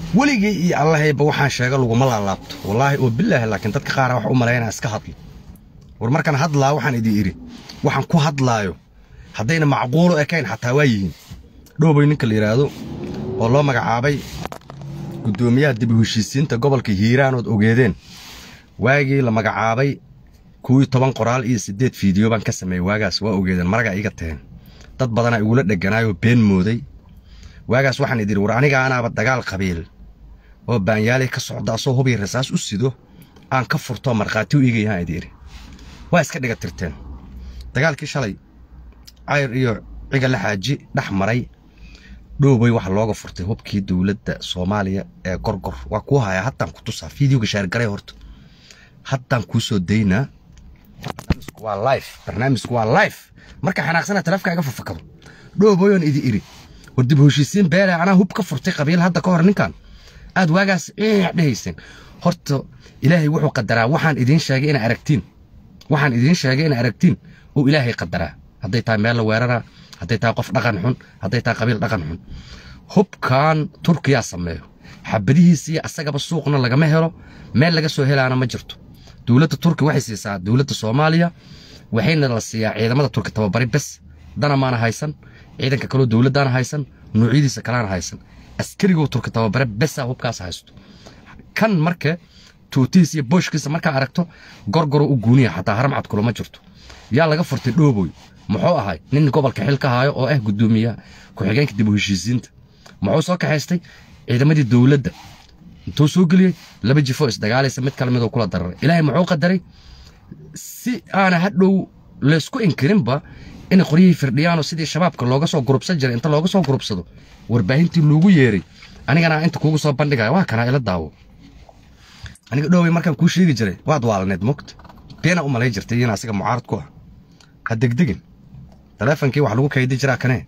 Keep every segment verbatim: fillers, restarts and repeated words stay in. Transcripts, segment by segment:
ولقي الله يبقى وحان شغل وما لا لابط والله وبالله لكن dadka qaar wax u maleeyana iska hadlo war markan hadlaa waxaan idin iri waxaan ku hadlaayo hadayna macquul ah kayn xataa waayiin dhoobay ninka la yiraahdo oo loo magacaabay gudoomiyaha dib u heshiisiinta gobolka Hiiraan oo ogeedeen waagii la magacaabay kuwi toban qoraal iyo sideed fiidiyoo baan ka sameeyay waagaas waa ogeedeen maraga iga teen dad badan ay ugu dhaganaayo been mooday waagaas waxaan idin war aniga anaaba dagaal qabiil oo baanyaale ka socda soo hubi rasaas u sido aan ka furto marqaati u iga yahay idin waa iska dhiga tirteen dagaalkii shalay ayr iyo ciga la xaaji dhaxmaray dhoobay wax looga furtay hubkii dawladda Soomaaliya ee gorgor waa ku haya hataan ku tusaa fiidiyooga share garay horto hataan ku soo deynaa waa live barnaamijku waa live marka xanaaqsana taleefkaaga fafakado dhooboyon idin iri war dib u heshiisiin beela ana hub ka furtay qabiil hadda ka hor ninkan aad waagaas ee dhaysan horto ilaahay wuxuu qadaraa waxaan idin sheegay in aragtiin waxaan idin sheegay in aragtiin oo ilaahay qadaraa haday taa meel la weerara haday taa qof dhaqan xun haday taa qabiil dhaqan xun hubkan Turkiya sameeyo xabadihiisa asagaba suuqna laga ma helo meel laga soo helaana ma jirto dawladda Turkiga waxay siisaa dawladda Soomaaliya waxayna la siiyaa ciidamada Turkiga tababari bas dana maana haysan ciidanka kale dawladana haysan nuucidiisa kala haysan askariga Turkiga tababari bas hubkaas haysto kan marka tuutiis iyo booshkiisa marka aragto gorgor u guuniya xataa haramcad kulama jirto yaa laga furtay dhooboy muxuu ahay nin gobolka xilka haayo oo ah gudoomiyaha ku xigeenka dib u heshiisiinta muxuu soo kaxaystay ciidamadii dawladda intuu soo galiyay laba jifo is dagaalaysa mid kale mid oo kula darar ilaahay muxuu qadaray si aana hadhow la isku inkirinba in qoriyay firdhiyaan sidii shabaabka looga soo gurubsan jiray inta looga soo gurubsado warbaahintii loogu yeeray anigana inta kuugu soo bandhigay waa kana ila daawo aniga dhoobay markaan ku sheegi jiray waad waalneed moqt beena u malay jirtay in asiga mucaarad ku ah ha degdegin taleefankii wax lagu kaydin jiraa kanee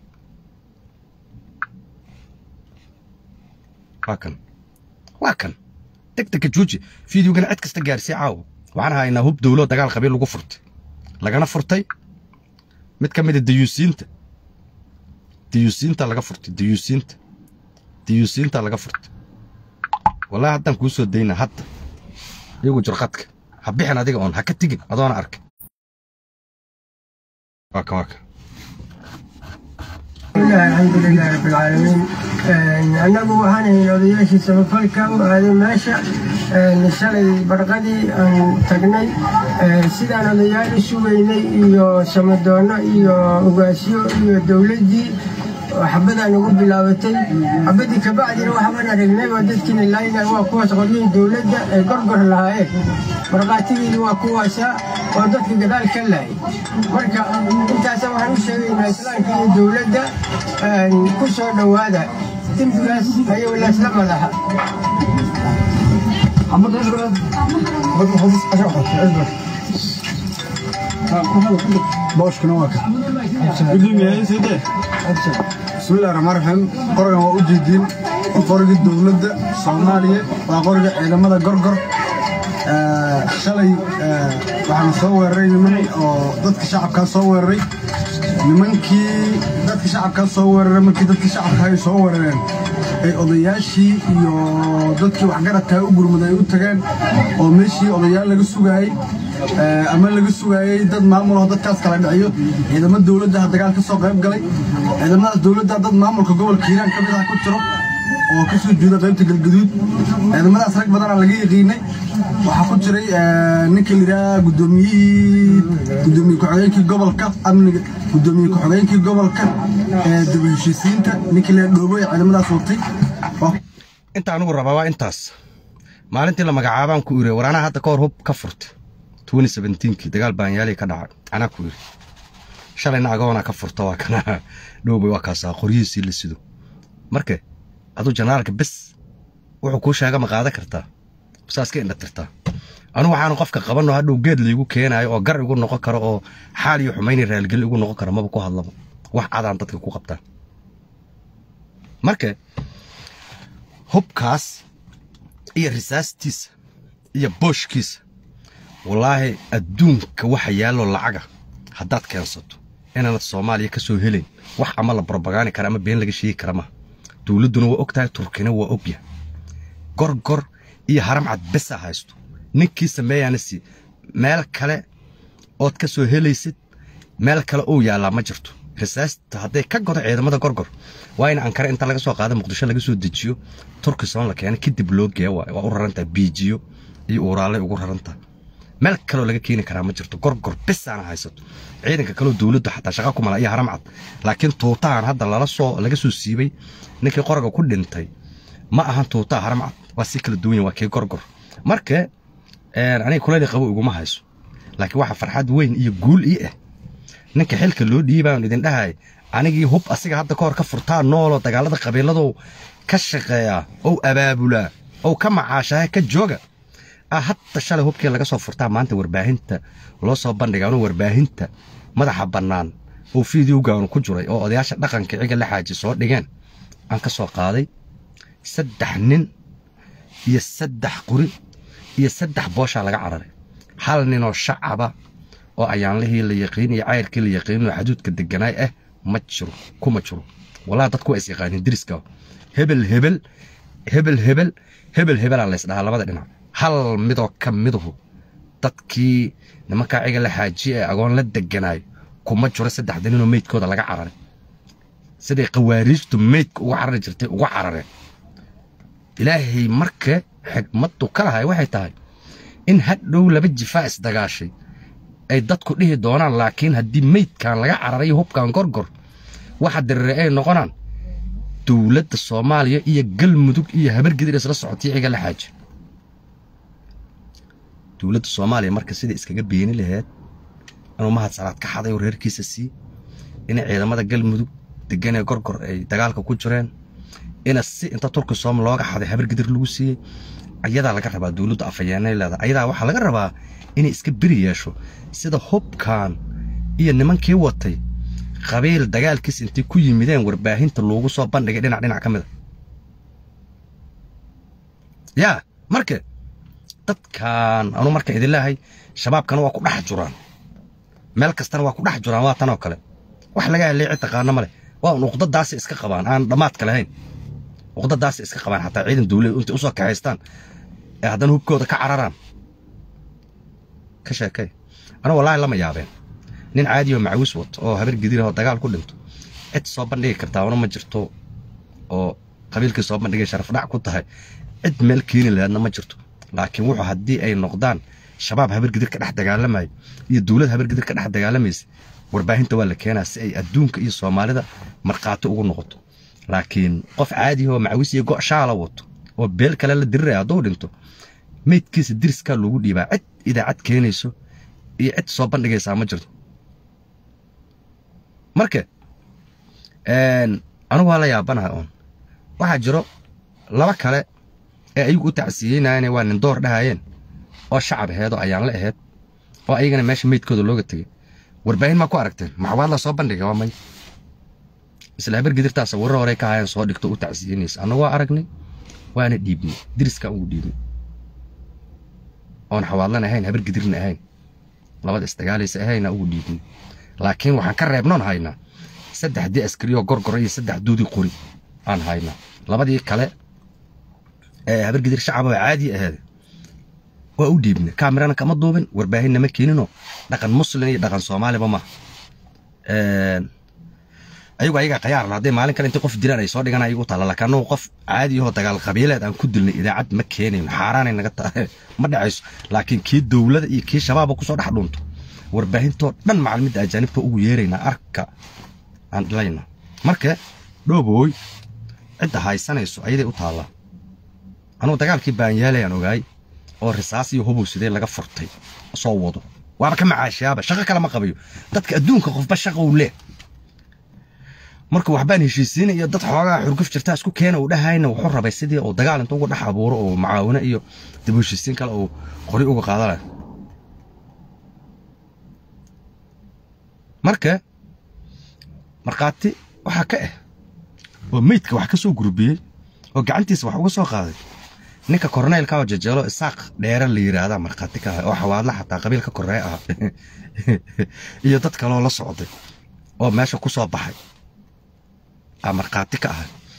wakan wakan degdeg jooji fiidiyoogan cid kasta gaarsii caaw waxaan haynaa hub dawlad dagaal qabiil lagu furtay lagana furtay mid ka mid ah diyuusiinta diyuusiinta laga furtay diyuusiinta diyuusiinta laga furtay والله حتى نكون سودينا حتى يجوا جرقتك حبيحنا ديك أون هكا تيجي أدونا أرك واكا واكا الحمد لله رب العالمين أنا أبو هاني نودياشي سمفلكا وهذا ماشى نشالي برقدي أن تجني سيدا نودياشي سويني إيو سمدونا إيو أوغاسيو إيو دولتي وحبدا نقول بلاوتي حبدي كبعد روح أنا رجني ودتكن الليلة هو قوة قديم دولة قرقر لها إيه مرقاتي هو قوة ودتك جدال كلاي مركا أنت سوى هنوشة من إسلام في دولة كسر دوادة تمتلاس هي ولا إسلام لها محمد أجبر بدو خلص أجبر أجبر باش كنواك بدون يا سيدي بسم الله الرحمن الرحيم قرقة وأجدين قرقة الدولة الصومالية وقرقة عيلمة قرقر شلي waxaan soo weeraray niman oo dadka shacabka soo weeraray nimankii dadka shacabka soo weeraray markii dadka shacabka ay soo weerareen ay odayaashii iyo dadkii wax garadka u gurmaday u tageen oo meeshii odayaal laga sugayay ama laga sugayay dad maamul oo dadkaas kala dhaciyo ciidamada dawladda dagaal ka soo qayb galay ciidamada dawladda dad maamulka gobolka Hiiraan ka mid ah ku jiro oo ka soo jeeda qaybta galgaduud ciidamadaas rag badan laga yaqiinay waxa ku jiray ninka liraa gudoomiyihii gudoomiye ku-xigeenkii gobolka amniga gudoomiye ku-xigeenkii gobolka ee dib u heshiisiinta ninka liraa dhoobay ciidamadaas watay inta anigu rabaa waa intaas maalintii la magacaabaan ku ire waraana hadda ka hor hub ka furtay twenty seventeen kii dagaal baanyaali ka dhacay ana ku ire shalayna agoona ka furto waa kana dhoobay waa kaasa qoryihiisii la sido markay adu janaalka bas wuxuu ku sheega ma qaada kartaa saaskeena inta tirtaa anu waxaan qofka qabano hadhow geed liigu keenayo oo gar igu noqon karo oo xaal iyo xumayni raalgal igu noqon karo maba ku hadlabo wax cadaan dadka ku qabtaan marka hubkaas iyo risaastiisa iyo booshkiisa wallaahi adduunka waxa yaalo lacaga haddaad keensato inaanad Soomaaliya ka soo helin wax ama la propaganda kara ama been laga sheegi kara ma dawladuna waa ogtahay Turkina waa ogyahay gorgor iyo haram cad besa haysto ninkii sameeyana si meel kale ood ka soo helaysid meel kale oo yaala ma jirto rasaasta haday ka godo ciidamada gorgor waa in Ankara inta laga soo qaado Muqdisho laga soo dejiyo Turkisoon la keenay kadib loo geeyo waa u raranta biijiyo iyo uuraale ugu raranta meel kale laga keeni karaa ma jirto gorgor besana haysato ciidanka kale dawladdu xataa shaqo kuma laha haram cad laakiin tuutaan hadda lala soo laga soo siibay ninkii qorga ku dhintay ma ahan tuutaa haram cad waa si kala duwan waa kee gorgor marka ee aniga kulay qabo ugu ma hayso laakiin waxa farxad weyn iyo guul ii ah ninka xilka loo dhiibaan idin dhahay anigii hub asiga hadda ka hor ka furtaa noolo dagaalada qabiiladu ka shaqeeya oo abaabula oo ka macaashaha ka jooga hatta shalay hubkii laga soo furtaa maanta warbaahinta loo soo bandhigaano warbaahinta madaxa bannaan oo fiidiyowgaan ku jiray oo odayaasha dhaqanka ciga la xaaji soo dhigeen aan ka soo qaaday saddex nin iyo saddex qori iyo saddex boosha laga cararay hal nin oo shacaba oo ayaan la la yaqiin iyo cayrkii la yaqiin oo xuduudka deganaay ah ma jiro kuma jiro walaa dadku is yaqaanin diriska hebel hebel hebel hebel hebel hebel aan la isdhaa labada dhinac hal midoo ka miduhu dadkii nimanka ciga la xaaji ee agoon la deganaay kuma jiro saddex nin oo meydkooda laga cararay sidii qawaariijtu meydka ugu carari jirtay ugu carareen ilaahay marka xigmadu kala hay waxay tahay in hadhow laba jifaa is dagaashay ay dadku dhihi doonaan laakiin haddii meydkan laga cararay hubkan gorgor waxa dirirey ay noqonaan dawladda Soomaaliya iyo galmudug iyo habargidir isla socotay ciga la xaaji dawladda Soomaaliya marka sidii iskaga beeni lahayd inuu mahad salaad ka xaday reerkiisa si in ciidamada galmudug degan ee gorgor ay dagaalka ku jireen in si inta Turkisoom looga xaday habargidir lagu siiyay ayada laga rabaa dawladda afayeenay leedahay ayada waxa laga rabaa in iska biri yeesho sida hubkan iyo nimankii watay qabiil dagaalkiis intii ku yimideen warbaahinta loogu soo bandhigay dhinac dhinac kamid ya marka dadkan anu marka idin leeyahay shabaabkan waa ku dhax jiraan meel kastana waa ku dhax jiraan waa tan oo kale wax laga helay cid taqaana male waa nuqdadaas iska qabaan aan dhamaad kale hayn nuqdadaas iska qabaan hatta ciidan dawladda inta u soo kaxaystaan ee hadan hubkooda ka cararaan ka sheekay ana wallahi lama yaabeen nin caadi oo macawis wato oo habar gidir oo dagaal ku dhinto cid soo bandhigi kartaa wana ma jirto oo qabiilka soo bandhigay sharaf dhac ku tahay cid meel keeni lahaydna ma jirto laakiin wuxuu hadii ay noqdaan shabaab habar gidir ka dhex dagaalamay iyo dawlad habar gidir ka dhex dagaalamaysa warbaahinta waa la keenaa si ay adduunka iyo Soomaalida marqaato ugu noqoto laakiin qof caadi oo macawis iyo go'shaala wato oo beel kale la diray adoo dhinto meydkiisa diriska lagu dhiibaa cid idaacad keenayso iyo cid soo bandhigaysa ma jirto marka een anigu waa la yaabanahay on waxa jiro laba kale ee ay ugu tacsiyeynayeen waa nin door dhahayeen oo shacab heedo ayaan la aheed oo ayagana meesha meydkooda looga tagay warbaahin ma ku aragteen maxwaad la soo bandhigay waa may isla habar gidirtaas warar hore ka hayeen soo dhigto u tacsiyeynaysa anagu waa aragnay waana dhiibnay diriska ugu dhiibnay oon xawaalan ahayn habar gidirna ahayn labada isdagaalaysa ahayna ugu dhiibnay laakiin waxaan ka reebnoon haynaa saddexdii askari oo gorgor iyo saddex doodi qori aan haynaa labadii kale ee habar gidir shacab oo caadi ahayd waa u dhiibnay kaamirana kama duubin warbaahinna ma keenino dhaqan muslim iyo dhaqan Soomaaliba ma ee ayagu ayaga qayaar la haday maalin kale inta qof diraan ay soo dhigan ayagu taala laakiin qof caadi oo dagaal qabiileed aan ku dilnay idaacad ma keenin xaaraan naga tahay ma dhacayso laakiin kii dawladda iyo kii shabaab ku soo dhax dhunto warbaahinto dhan macluumaadka ajaanibta ugu yeerayna arka aan dhalayna marka dhooboy cid haysanayso ayaday u taala anuu dagaalkii baan yeelayaan ogaay oo risaas iyo hubu sidee laga furtay soo wado waaba ka macaashaaba shaqo kale ma qabayo dadka adduunka qofba shaqo u leh marka waxbaan heshiisiin iyo dad xoogaa xurguf jirta isku keenay u dhahayna wuxuu rabay sidii oo dagaal inta ugu dhax abuuro oo macaawina iyo dib u heshiisiin kale oo qori uga qaadana marka marqaati waxa ka ah oo meydka wax ka soo gurbiyay oo gacantiisa wax uga soo qaaday ninka korneelka oo jajeelo isaaq dheera la yiraahdo marqaati ka oo xawaadla xataa qabiilka korreey ah iyo dad kale oo la socday oo meesha ku soo baxay marqaati ka ah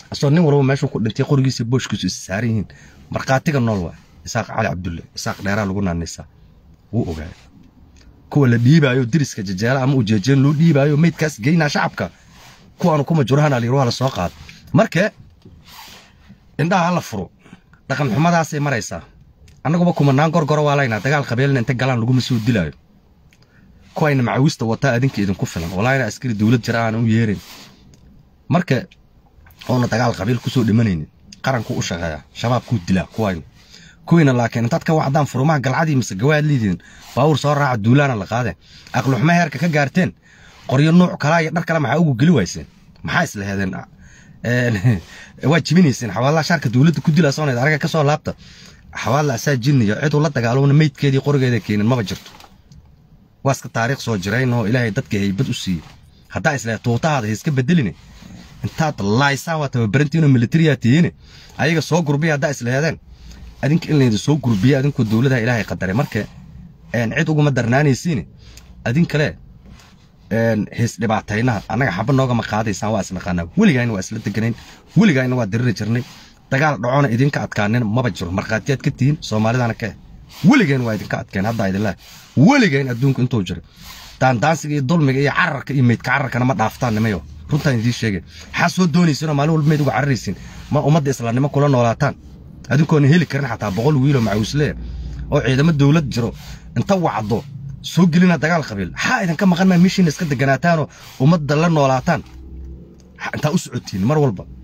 asoo nin walba meeshuu ku dhintay qorigiisa booshkiisu is saaran yihiin marqaatiga nool waa isaaq cali cabdulle isaaq dheeraa lagu naanaysaa wuu ogaay kuwa la dhiibaayo diriska jajaala ama ujeejeen loo dhiibaayo meydkaas geynaa shacabka kuwaanu kuma jurahana liiruha la soo qaad marka indhaha la furo dhaqan xumadaasay maraysaa annaguba kumanaan gorgoro waa laynaa dagaal qabeelna inta galaan laguma soo dilaayo kuwayna macawista wataa adinka idinku filan walaayna askari dawlad jira aan u yeerin marka oona dagaal qabiil ku soo dhimanaynin qaranku u shaqeeya shabaabku dilaa kuwayna kuwayna laakiin intaad ka wacdaan furumaha galcadii mise gawaad liidin baawur soo raaca duulaana la qaade aqlu xumo heerka ka gaarteen qoryo nooc kala iyo dhar kale maxaa ugu geli wayseen maxaa isla heedeen ee waa jibinaysan xawaalada sharka dawladda ku dilaa sooneed araga ka soo laabta xawaalada asaa jinniyo cid ula dagaalowna meydkeedii qorigeeda keenin maba jirto waaska taariikh soo jireen oo ilaahay dadka haybad u siiyay hadaa isla tuutaada iska bedeline intaad laaysaa waa tababarantiina militariya tiina ayaga soo gurbiya hadaa isla heedeen adinka in leeyahay soo gurbiya adinku dawladda ilaahay qadaray marka een cid ugu ma darnaanaysiin adin kale een hees dhibaatayna anaga xaba nooga ma qaadaysan waa isla qanaa waligaan waa isla deganeen waligaan waa dirri jirnay dagaal dhacoona idinka adkaaneen maba jiro marqaatiyaad ka tihiin Soomaalidana ka waligaan waa idinka adkeen hadda idin leh waligaan adduunka intuu jiro taan daansiga iyo dulmiga iyo cararka iyo meedka cararkana ma dhaaftaan nimayo runtaan idin sheegay waxa soo doonaysana maalin walba meed uga cararaysin ma ummadda islaamnimo kula noolaataan adinkoona heli karin xataa boqol wiil oo macawisle oo ciidamo dawlad jiro inta wacdo soo gelina dagaal qabiil ha idinka maqan ma mission iska deganaataan oo ummadda la noolaataan inta u socotiin mar walba